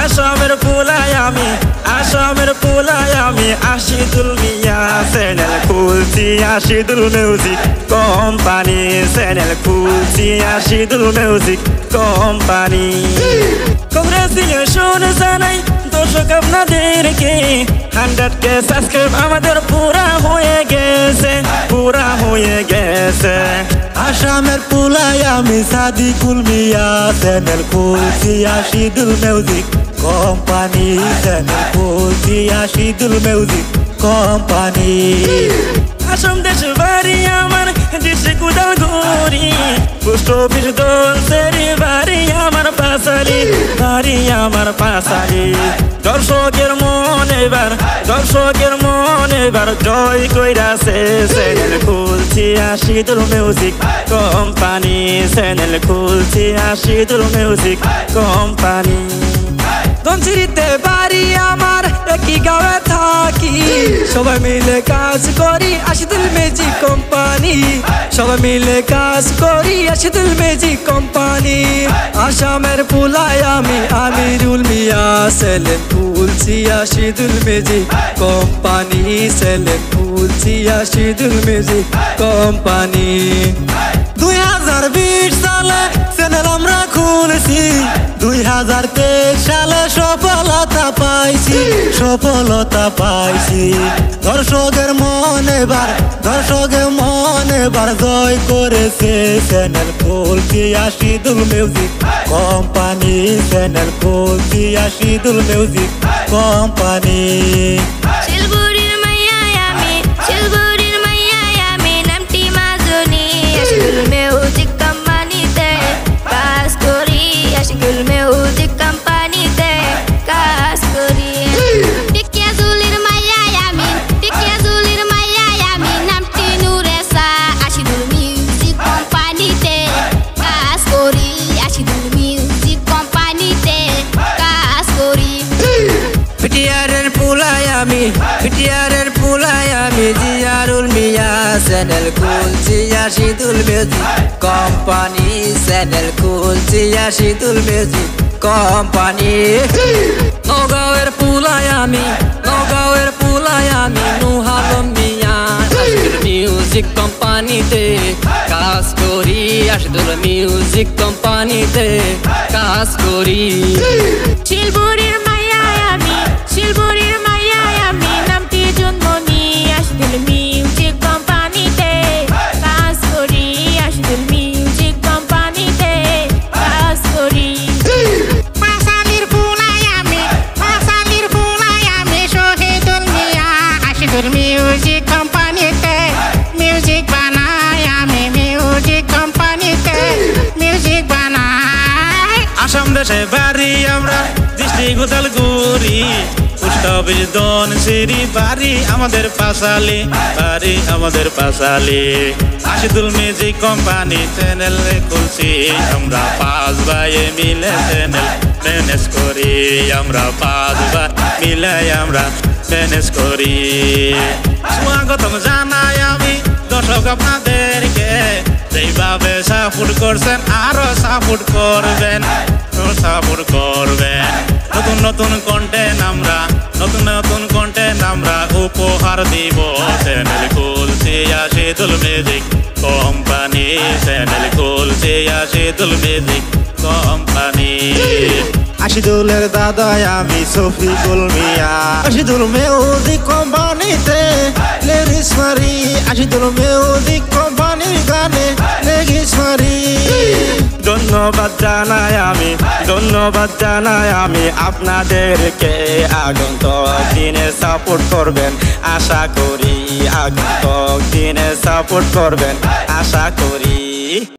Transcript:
আসামের পোলায় আমি আশিদুল মিয়া চ্যানেল খুলছি আশিদুল মিউজিক কোম্পানি চ্যানেল খুলছি আশিদুল মিউজিক কোম্পানি কংগ্রেচুলেশন জানাই দর্শক আপনাদেরকে 100K সাবস্ক্রাইব আমাদের পুরা হয়ে গেছে আসামের পোলায় আমি সাদিকুল মিয়া চ্যানেল খুলছি আশিদুল মিউজিক কোম্পানি চ্যানেল খুলছি আশিদুল মিউজিক কোম্পানি আসাম দেশ বাড়ি আমার দেশে কুদালগুড়ি পোস্ট অফিস দোলসেরি বাড়ি আমার পাশালি দর্শকের মন এবার জয় কইরাছে চ্যানেল খুলছি আশিদুল মিউজিক কোম্পানি চ্যানেল খুলছি আশিদুল মিউজিক কোম্পানি ধনসিরিতে বাড়ি আমার একই গাঁয়ে থাকি সবাই মিলে কাজ করি আশিদুল মিউজিক কোম্পানি সবাই মিলে কাজ করি আশিদুল মিউজিক কোম্পানি আসামের পোলায় আমি আমিরুল মিয়া চ্যানেল খুলছি আশিদুল মিউজিক কোম্পানি চ্যানেল খুলছি আশিদুল মিউজিক কোম্পানি 2020 সালে চ্যানেল আমরা খুলছি 2023 সালে সফলতা পাইছি দর্শকের মন এবার জয় করেছে চ্যানেল খুলছি আশিদুল মিউজিক কোম্পানি চ্যানেল খুলছি আশিদুল মিউজিক কোম্পানি শিলপুরের মাইয়া আমি নামটি মাজনী আশিদুল মিউজিক কোম্পানিতে কাজ করি আশিদুল মিউজিক কোম্পানিতে কাজ করি টিকিয়াজুলির মাইয়া আমি নামটি নুরেসা আশিদুল মিউজিক কোম্পানিতে কাজ করি আশিদুল মিউজিক কোম্পানিতে কাজ করি পিটিআরের পোলায় আমি জিয়ারুল মিয়া চ্যানেল খুলছি আশিদুল মিউজিক কোম্পানি চ্যানেল খুলছি আশিদুল মিউজিক কোম্পানি নগাঁওয়ের পোলায় আমি নুহালম মিয়া আশিদুল মিউজিক কোম্পানিতে কাজ করি আশিদুল মিউজিক কোম্পানিতে কাজ করি শিলপুরের মাইয়া আমি নামটি জন্মনি আশিদুল মিউজিক কোম্পানিতে কাজ করি আশিদুল মিউজিক কোম্পানিতে কাজ করি পাশালির পোলায় আমি শহীদুল মিয়া আশিদুল মিউজিক কোম্পানিতে মিউজিক বানাই আমি মিউজিক কোম্পানিতে মিউজিক বানাই আসাম দেশে বাড়ি আমরা district Udalguri post office Dhansiri বাড়ি আমাদের Pashali Ashidul music company channel খুলছি আমরা 5 ভাই মিলে চ্যানেল ম্যানেজ করি ম্যানেজ করি স্বাগতম জানাই আমি দর্শক আপনাদেরকে যেইভাবে সাপোর্ট করছেন আরো সাপোর্ট করবেন নতুন কন্টেন্ট আমরা উপহার দিব চ্যানেল খুলছি আশিদুল মিউজিক কোম্পানি চ্যানেল খুলছি আশিদুল মিউজিক কোম্পানি আশিদুলের দাদা আমি শফিকুল মিয়া আশিদুল মিউজিক কোম্পানিতে লেডিস মারি আশিদুল মিউজিক কোম্পানির গানে লেডিস মারি ধন্যবাদ জানাই আমি আপনাদেরকে আগন্তক দিনে সাপোর্ট করবেন আশা করি